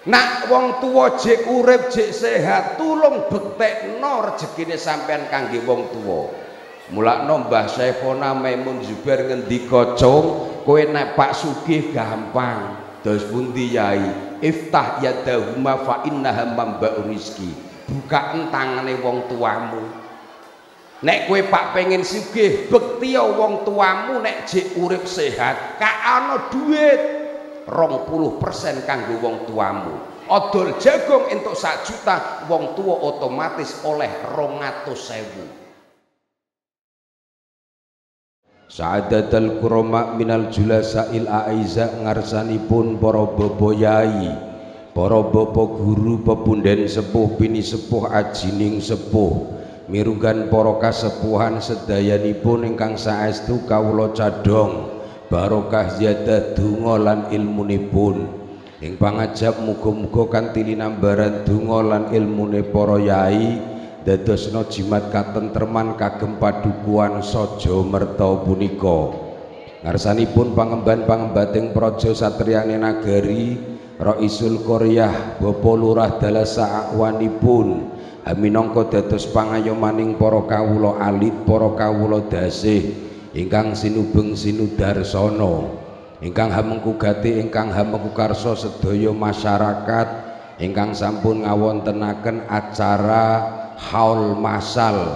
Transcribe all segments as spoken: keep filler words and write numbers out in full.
Nak wong tuwa jek urip jek sehat, tulung bektekno rezekine sampean kangge wong tuwa. Mulakno Mbah Saifona Maimun Zubair ngendika, "Cung, kowe nek Pak sugih gampang. Dos pundi yai? Iftah yadahuma fa innaha mamba'u rizki." Buka entangane wong tuamu. Nek kowe Pak pengen sugih, bektiya wong tuamu nek jek urip sehat, ka ana duit rong puluh persen kanggo wong tuamu. Odol jagung entuk sak juta, wong tua otomatis oleh rong atus sewu. Sa'adatul kurama minal julasail aiza ngarsanipun para bapa yai, para bapa guru pepunden sepuh bini sepuh ajining sepuh, mirugan para kasepuhan sedayanipun ingkang saestu kawula cadhong barokah ziyadah donga lan ilmunipun ing pangajab muga-muga kanthi linambaran donga lan ilmune para yai dadosna jimat katentreman kagem padukuhan saja merta punika. Ngarsanipun pangemban-pangembating praja satriyane nagari Raisul Qaryah Bapak Lurah Dalasa akwanipun minangka dados pangayomaning para kawula alit para kawula dasih ingkang sinubeng sinudarsana, ingkang hamengku gati ingkang hamengku karsa sedaya masyarakat ingkang sampun ngawontenaken acara haul masal,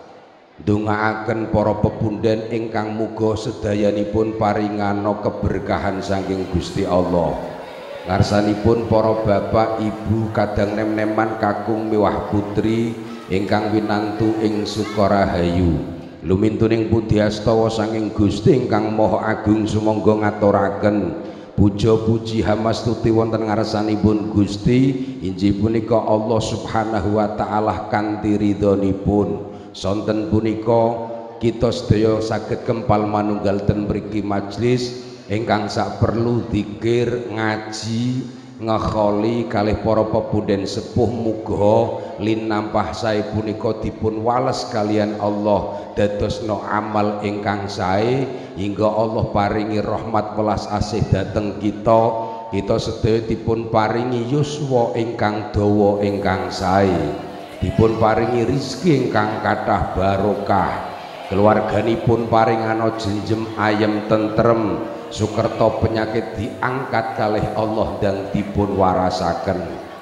ndongaaken para pepunden ingkang muga sedayanipun paringana keberkahan saking Gusti Allah. Ngarsanipun para bapak ibu kadang nem-neman kakung miwah putri ingkang winantu ing Sukarahayu, lumintuning pudiastawa saking Gusti ingkang Maha Agung sumangga ngaturaken puja puji hamastuti wonten ngarsanipun Gusti inggih punika Allah Subhanahu wa taala kanthi ridhonipun. Sonten punika kita sedaya saged kempal manunggal ten mriki majelis ingkang sak perlu dzikir ngaji ngekholi kalih para pepunden sepuh muga linampah sae punika dipun wales kalian Allah dadosna amal ingkang sae hingga Allah paringi rahmat welas asih dhateng kita kita sedaya dipun paringi yuswa ingkang dawa ingkang sae dipun paringi rezeki ingkang kathah barokah keluarganipun paringana jenjem ayem tentrem sukerta penyakit diangkat kalih Allah dan dipun warasaken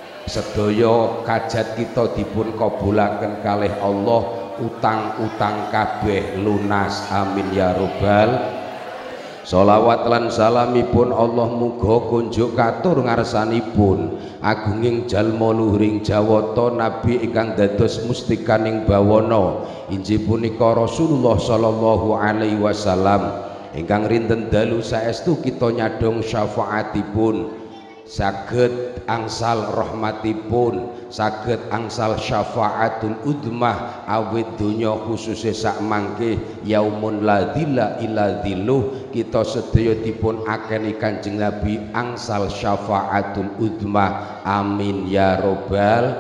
sedaya kajat kita dipun kabulaken kalih Allah utang-utang kabeh lunas amin ya robbal. Sholawat lan salamipun Allah muga kunjuk katur ngarsanipun agunging jalma luhuring jawata nabi ingkang dados mustikaning bawana inggih punika Rasulullah sallallahu alaihi wasallam ingkang rinten dalu saestu kita nyadong syafaatipun saged angsal rahmatipun saged angsal syafaatul udmah awit donya khususe sak mangke yaumun la dzilla illa dzilluh kita sedaya dipun akeni Kanjeng Nabi angsal syafaatul udmah amin ya robbal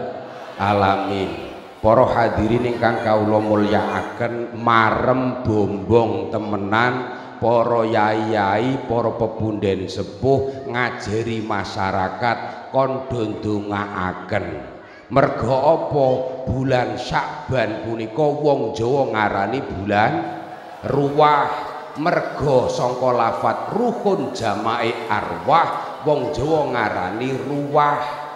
alamin. Para hadirin ingkang kawula mulyakaken marem bombong temenan para yai-yai, para pepunden sepuh ngajari masyarakat kondha ndongaaken. Merga apa? Bulan Syakban punika wong Jawa ngarani bulan ruwah. Merga sangka lafat ruhun jamae arwah, wong Jawa ngarani ruwah.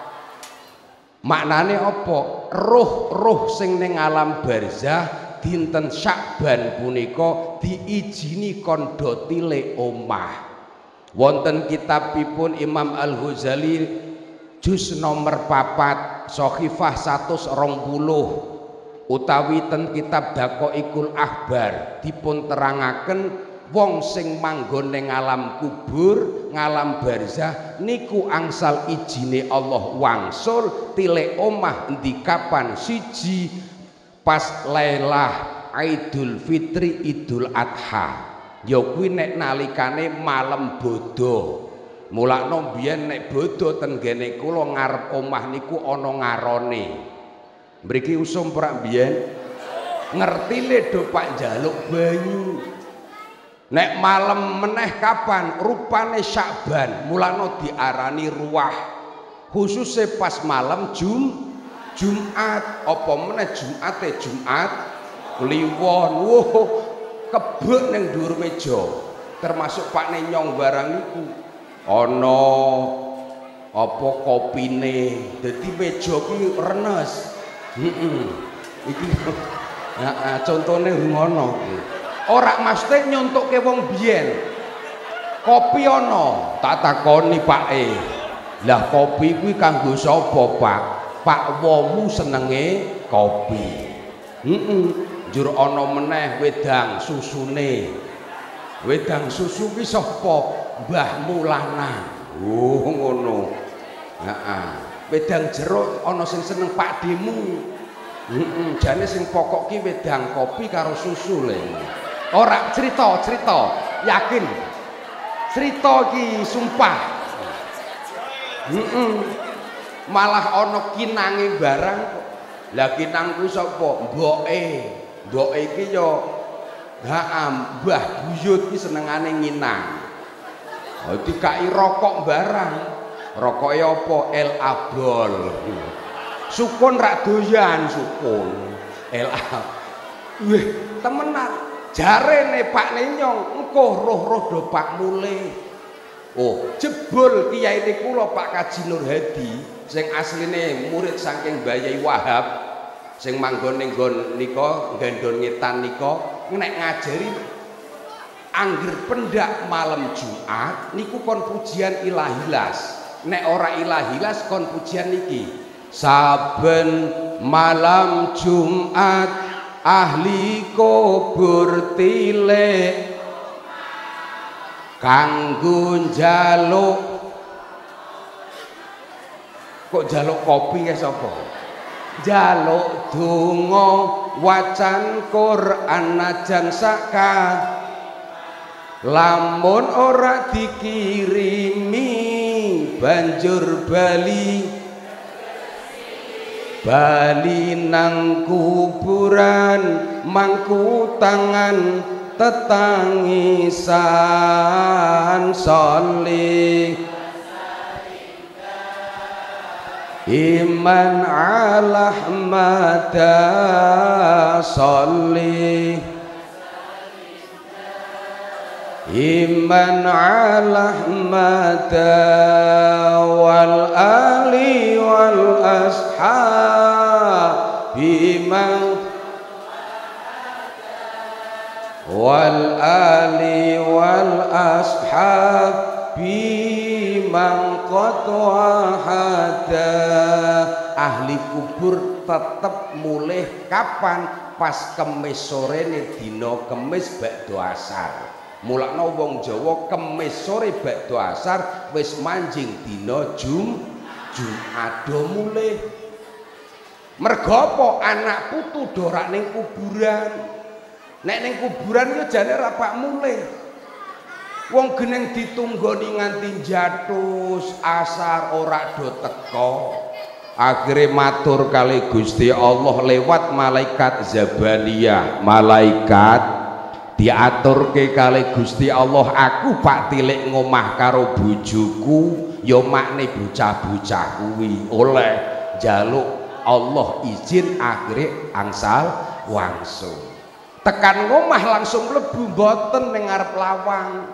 Maknane apa? Ruh-ruh sing ning alam barzah dinten Syakban punika diijini kandha tilih omah. Wonten kitabipun Imam Al-Ghazali juz nomor papat Shahifah satus rong puluh utawi ten kitab Daqaiqul Akhbar dipun terangaken wong sing manggon ning alam kubur ngalam barzah niku angsal ijine Allah wangsul tilih omah endi kapan siji pas Lailah Idul Fitri Idul Adha ya kuwi nek nalikane malam bodho. Mulakno biyen nek bodho ten gene kula ngarep omah niku ana ngarone. Mriki usum prak biyen ngertile do Pak njaluk banyu. Nek malam meneh kapan rupane Syakban mulakno diarani ruwah. khususnya pas malam Jum Jumat apa meneh Jumate Jumat Kliwon. Wow, kebek ning dhuwur meja termasuk Pak Nenyong barang niku ana apa kopine dadi meja ki renes. Heeh. Iki heeh contone ngono. Ora mesti nyontokke wong biyen. Kopi ana, tak takoni Pake. Lah kopi kuwi kanggo sapa, Pak? Pak Womu senenge kopi. Heeh. Njur ana meneh wedang susune. Wedang susu ki sapa? Mbah Mulana. Oh ngono. Heeh. Wedang jeruk ana sing seneng Pak Demu. Heeh, jane sing pokok ki wedang kopi karo susu le. Ora cerita-cerita, yakin. Cerita ki sumpah. Heeh. Malah ana kinange barang. Lah kinangku sapa? Mboke. Mboke iki ya heeh, Mbah Buyut ki senengane nginang. Dadi kai rokok barang. Rokoke apa? El Abol. Sukun rak doyan sukun. El Abol. Wih, temenan. Jarene Pak Nenyong engko roh-roh do Pak Mule. Oh, jebul kiyaine kula Pak Kaji Nur Hadi sing asline murid saking Bayai Wahab sing manggon ning nggon nika Gandon Ngetan nika nek ngajari angger pendak malam Jumat niku kon pujian ilahilas. Nek ora ilahilas kon pujian niki. Saben malam Jumat ahli kubur tilek kanggo njaluk kok njaluk kopi ya sapa? Njaluk donga wacan Quran najan saka lamun ora dikirimi banjur bali bali nang kuburan mangku tangan tetangisan solih iman ala mada solih iman ala mada wal ali wal ashab iman wal ali wal ashab biman qad wahada. Ahli kubur tetep mulih kapan? Pas kemis sore nih dina kemis bakdo asar. Mulakno wong Jawa kemis sore bakdo asar wis manjing dina Jum Jumat do mulih. Mergo apa? Anak putu do rak ning kuburan. Nek ning kuburan yo jane ra pak mulih. Wong geneng ditunggoni nganti jatus asar ora do teko. Akhire matur kali Gusti Allah lewat malaikat Zabaniyah. Malaikat diaturke kali Gusti Allah, aku pak tilik ngomah karo bojoku ya makne bocah-bocah kuwi oleh jaluk Allah izin akhire angsal wangsul. Tekan ngomah langsung mlebu mboten ning ngarep lawang.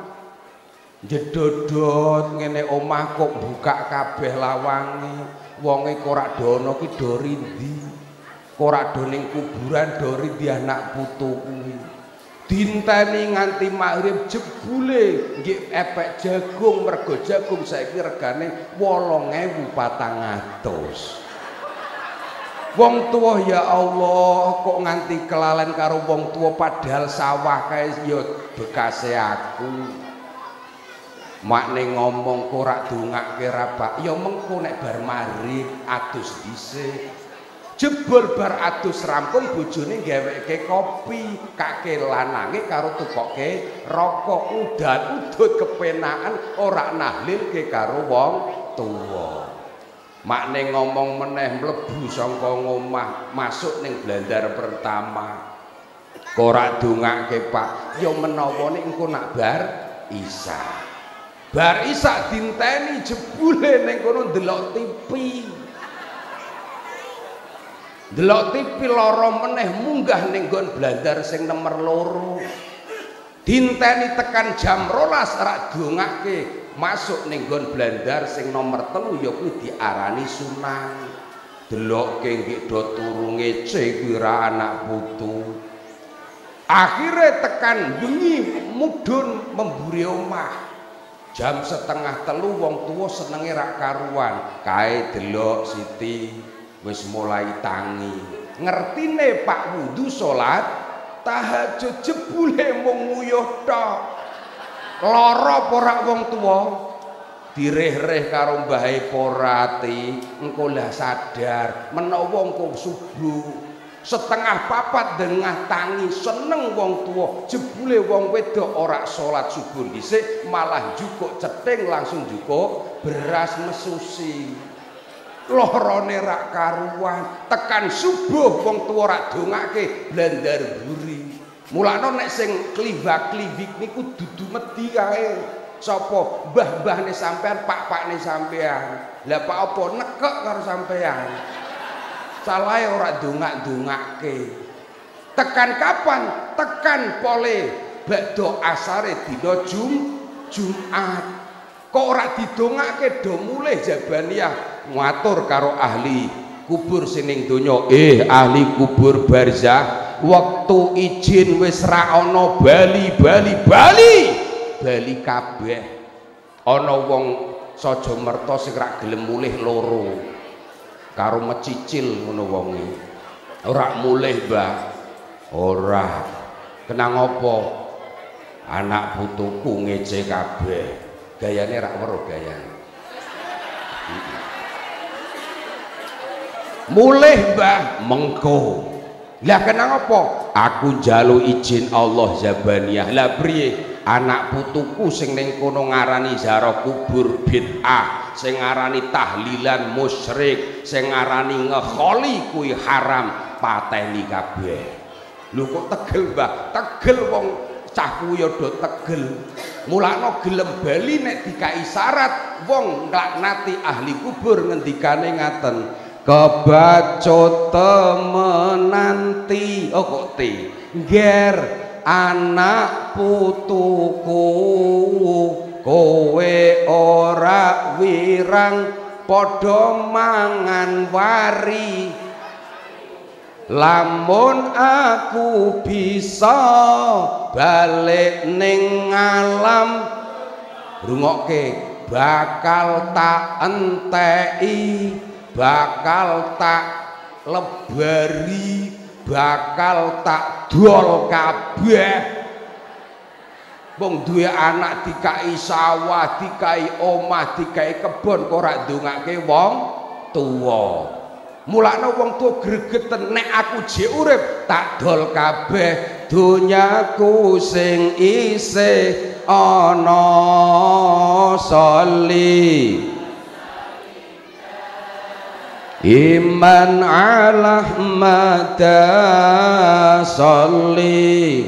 Jedodot ngene omah kok buka kabeh lawange. Wonge korak dono ki do rindi. Korak do ning kuburan do rindi anak putu kuwi. Dinteni nganti maghrib jebule nggih epek jagung, mergo jagung saiki regane wolong ewu patang atus. Wong tua ya Allah kok nganti kelalen karo wong tua padahal sawah kae ya bekase aku. Makne ngomong korak dongake ra Pak ya mengko nek bar maghrib adus dhisik. Jebul bar adus rampung bojone gaweke kopi, kake lanange karo tukoke rokok udan udut kepenaan ora nahlilke karo wong tuwa. Makne ngomong meneh mlebu saka ngomah masuk ning blandar pertama. Korak dongake Pak ya menawa nek engko nak bar isa. bar isak dinteni jebule ning kono ndelok T V. Ndelok T V lara meneh munggah ning nggon blandar sing nomor loro. Dinteni tekan jam rolas rak dongake masuk ning nggon blandar sing nomor telu ya kuwi diarani sunang. Delokke nggih do turu ngece kuwi ra anak putu. Akhire tekan bengi mudhun memburi omah. Jam setengah telu wong tuwa senenge rak karuan. Kae delok Siti wis mulai tangi. Ngertine Pak wudu salat tahajud jebule mung nguyuh tok. Lara apa rak wong tuwa? Direh-reh karo mbahe porati, engko lah sadar menawa engko subuh setengah papat dengah tangi seneng wong tuwa jebule wong wedok ora salat subuh dhisik malah jukuk ceting langsung jukuk beras mesusi. Lorone rak karuan tekan subuh wong tuwa rak dongake blandar buri. Mulane nek sing kliwak-kliwik niku dudu medhi kae. Sapa mbah-mbahne sampean, pak-pakne sampean. Lah pak apa nekek karo sampean? Salahe ora dongak-dongake. Tekan kapan? Tekan pole bakda asare dina Jum Jumat. Kok ora didongake do mulih Jabaniyah ngatur karo ahli kubur sining donya. Eh ahli kubur barzah, wektu izin wis ra ana bali bali bali. Bali kabeh. Ana wong saja merta sing ra gelem mulih loro. Karo mecicil ngono wonge. Ora mulih, Mbah. Ora. Kenang apa? Anak putuku ngece kabeh. Gayane rak weruh gayane. Mulih, Mbah, mengko. Lah kenang apa? Aku njaluk izin Allah Jabaniyah. Lah priye? Anak putuku sing ning kono ngarani ziarah kubur bid'ah, sing ngarani tahlilan musyrik, sing ngarani ngekholi kuwi haram, pateni kabeh. Lho kok tegel, Mbah? Tegel wong cah kuwi do tegel. Mulane gelem bali nek dikai syarat wong nglaknati ahli kubur ngendikane ngaten. Kebacut temenanti oh kok ti nger anak putuku kowe ora wirang padha mangan wari lamun aku bisa balik ning alam rungokke bakal tak enteki bakal tak lebari bakal tak dol kabeh. Wong duwe anak dikai sawah dikai omah dikai kebon kok ora ndongake wong tuwa. Mulane wong tuwa gregeten nek aku jek urip tak dol kabeh donyaku sing isih ana soli. Iman ala mata salli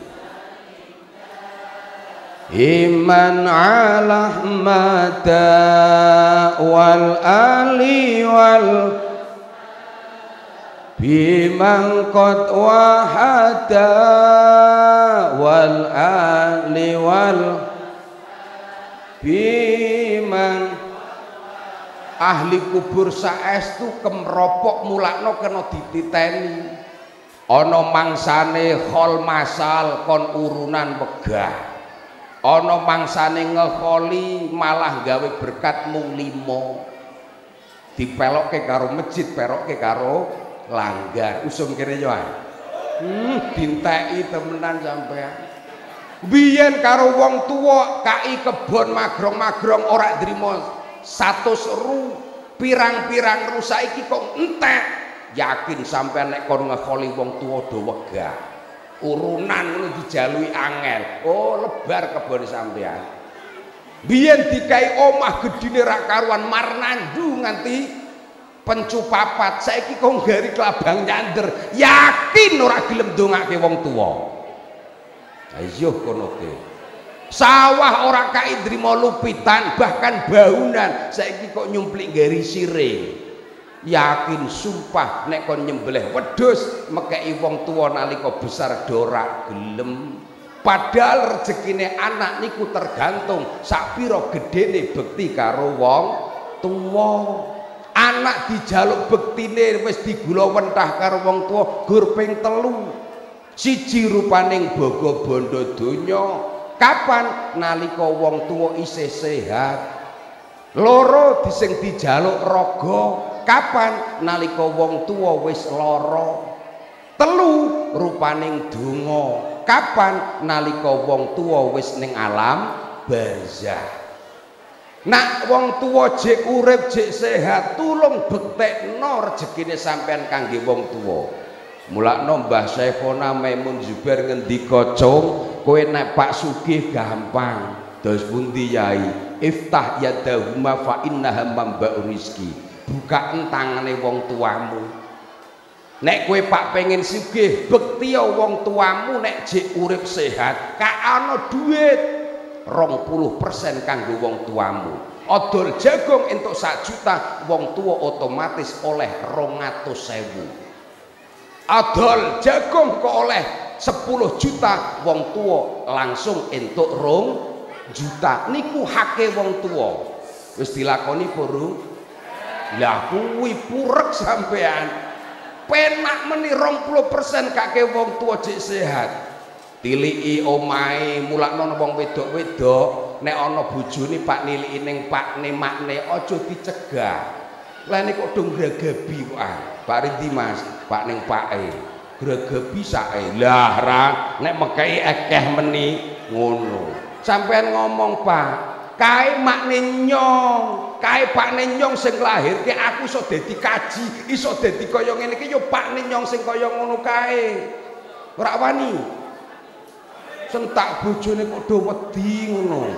Iman ala mata wal ali wal biman qad wahada wal ali wal biman ahli kubur saestu kemropok mulakno kena dititeni ana mangsane khol masal kon urunan wegah ana mangsane ngekholi malah gawe berkat mung limo dipelokke karo masjid perokke karo langgar usum kene yo hmm dinteki temenan sampean biyen karo wong tuwa kai kebon magrong-magrong ora nrimo satu seru pirang-pirang rusak iki kok entek yakin sampean nek kon ngekholi wong tuwa do wegah urunan ngono dijalui angel oh lebar kebon sampean biyen dikai omah gedine rak karuan marnandu nganti pencupapat saiki kok gari klabang nyander yakin ora gelem ndongake wong tuwa ayo kono ke sawah ora kae nrimo lupitan bahkan baunan saiki kok nyumplik gari siring. Yakin sumpah nek kon nyembelih wedhus mekeki wong tuwa nalika besar dora gelem. Padahal rezekine anak niku tergantung sapira gedene bekti karo wong tuwa. Anak dijaluk bektine wis digula wentah karo wong tuwa gur ping telu. Siji rupaning bogo bondo donya. Kapan? Nalika wong tuwa isih sehat. Loro dising dijaluk raga. Kapan? Nalika wong tuwa wis lara. Telu rupaning donga. Kapan? Nalika wong tuwa wis ning alam barzah. Nak wong tuwa jek urip jek sehat, tulung bektekno rezekine sampean kangge wong tuwa. Mulakno Mbah Saifona Maimun Zubair ngendika, "Cung, kowe nek Pak Sugih gampang. Dos pundi Yai? Iftah yadahuma fa innaha mamba'u rizki." Bukaken tangane wong tuamu. Nek kowe Pak pengen sugih, bektiya wong tuamu nek jek urip sehat, ka ana duit rong puluh persen kanggo wong tuamu. Odol jagung entuk sak juta, wong tua otomatis oleh rong atus ewu. Odol jagung kok oleh sepuluh juta, wong tua langsung entuk rong juta. Niku hake wong tua. Wis dilakoni purung? Lah kuwi purek sampean. Penak meni rong puluh persen kake wong tua jek sehat. Tiliki omahe, mulakno wong wedok-wedok nek ana bojone Pak niliki ning pakne makne aja dicegah. Lah nek kok dong gragabi kok ah. Pak Ridi Mas, Pak ning pake. Gragabi sake. Lah ra nek mekehi akeh meni ngono. Sampeyan ngomong, Pak, kae makne nyong, kae pakne nyong sing lahirke aku iso dadi kaji, iso dadi kaya ngene iki ya pakne nyong sing kaya ngono kae. Ora wani. Sentak bojone kok do wedi ngono.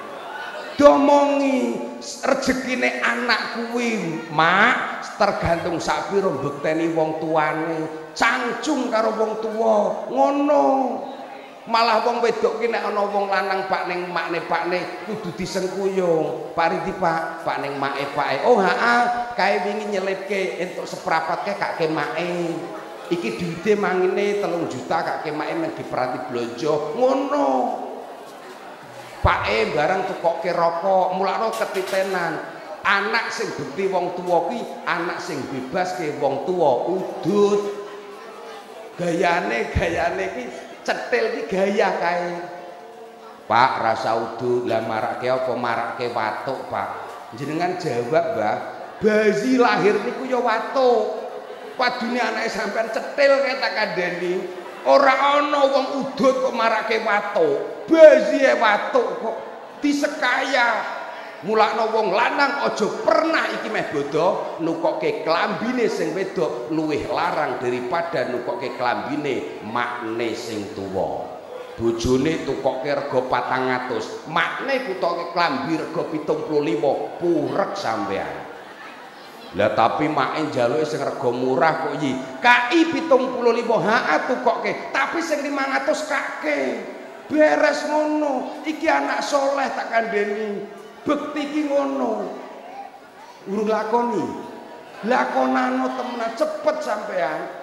Domongi rezekine anak kuwi, Mak, tergantung sak pira mbekteni wong tuane. Cangcung karo wong tuwa, ngono. Malah wong wedok ki nek ana wong lanang Pak ning makne pakne kudu disengkuyung. Pak Ridi Pak, Pak ning make pake. Oh, heeh, kae wingi nyelipke entuk seprapat ke kake make. Iki duite mangine telung juta kak kemake men diperati blonjo ngono. Pake barang tukoke rokok, mulakno ketitenan. Anak sing bekti wong tuwa kuwi anak sing bebas ke wong tuwa udut. Gayane gayane iki cetil iki gaya kae. Pak rasa udut, lah marake apa marake watuk, Pak? Jenengan jawab, Mbah. Bayi lahir niku ya watuk. Padune anake sampean cetil kae tak kandhani. Ora ana wong udut kok marake watuk. Bayi watuk kok disekaya. Mulakno wong lanang aja pernah iki meh bodo nukokke klambine sing wedok luwih larang daripada nukokke klambine makne sing tuwa. Bojone tukokke rega patang atus, makne kutoke klambi rega pitung puluh lima, purek sampean. Lah tapi make njaluke sing rega murah kok iki. K I pitung puluh lima, ha tukokke, tapi sing limang atus kake. Beres ngono. Iki anak soleh tak kandheni. Bekti ki ngono. Urung lakoni. Lakonano temenan cepet sampean.